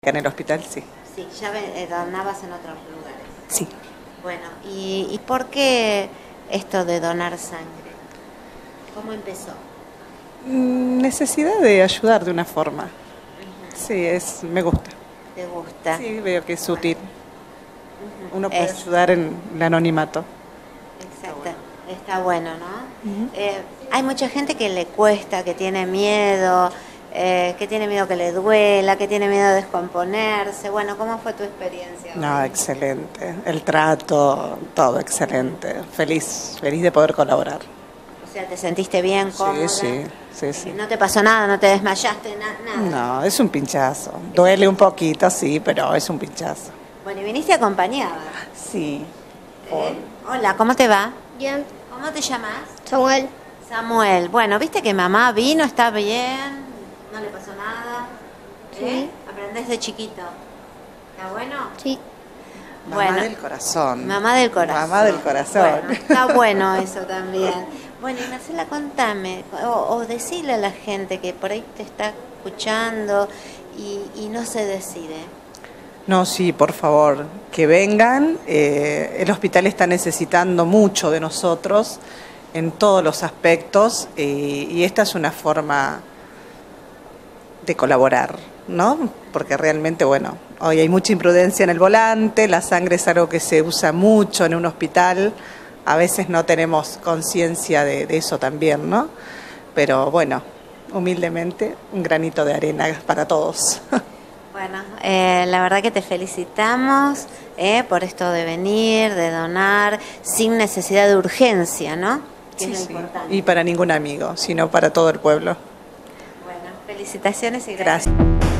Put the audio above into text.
En el hospital, sí. Sí, ya donabas en otros lugares. Sí. Bueno, ¿y por qué esto de donar sangre? ¿Cómo empezó? Necesidad de ayudar de una forma. Sí, me gusta. ¿Te gusta? Sí, veo que es útil. Uno puede Es- ayudar en el anonimato. Exacto, está bueno, ¿no? Hay mucha gente que le cuesta, que tiene miedo, que le duela, que tiene miedo de descomponerse. Bueno, ¿cómo fue tu experiencia hoy? No, excelente. El trato, todo excelente. Feliz de poder colaborar. O sea, ¿te sentiste bien, cómoda? Sí. ¿No te pasó nada? ¿No te desmayaste? Nada. No, es un pinchazo. Duele un poquito, sí, pero es un pinchazo. Bueno, y viniste acompañada. Sí. Hola, ¿cómo te va? Bien, ¿Cómo te llamas? Samuel. Samuel. Bueno, ¿viste que mamá vino? ¿Está bien? ¿No le pasó nada? Sí. ¿Aprendés de chiquito? ¿Está bueno? Sí, Mamá del corazón. Mamá del corazón. Mamá del corazón. Bueno, está bueno eso también. Bueno, y Marcela, contame, o decirle a la gente que por ahí te está escuchando y no se decide. No, sí, por favor, que vengan. El hospital está necesitando mucho de nosotros en todos los aspectos y esta es una forma de colaborar, ¿no? Porque realmente, bueno, hoy hay mucha imprudencia en el volante, la sangre es algo que se usa mucho en un hospital, a veces no tenemos conciencia de eso también, ¿no? Pero bueno, humildemente, un granito de arena para todos. Bueno, la verdad que te felicitamos por esto de venir, de donar, sin necesidad de urgencia, ¿no? Que es lo importante. Y para ningún amigo, sino para todo el pueblo. Bueno, felicitaciones y gracias. Gracias.